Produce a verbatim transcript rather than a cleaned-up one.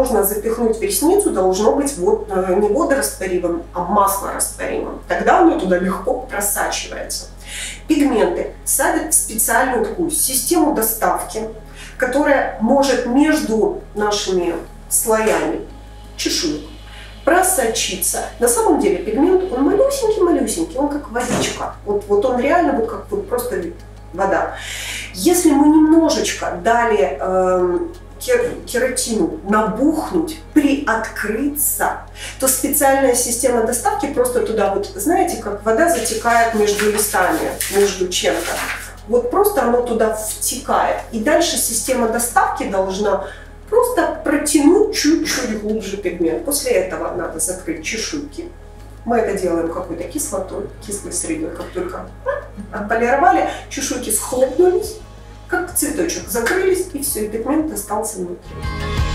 можно запихнуть в ресницу, должно быть вот, не водорастворимым, а маслорастворимым. Тогда оно туда легко просачивается. Пигменты садят в специальную такую систему доставки, которая может между нашими слоями чешуек просочиться. На самом деле пигмент, он малюсенький-малюсенький, он как водичка. Вот, вот он реально вот как вот просто вода. Если мы немножечко дали э, кератину набухнуть, приоткрыться, то специальная система доставки просто туда вот, знаете, как вода затекает между листами, между чем-то. Вот просто оно туда втекает. И дальше система доставки должна просто протянуть чуть-чуть глубже пигмент. После этого надо закрыть чешуйки. Мы это делаем какой-то кислотой, кислой средой. Как только отполировали, чешуйки схлопнулись, как цветочек, закрылись, и все, и пигмент остался внутри.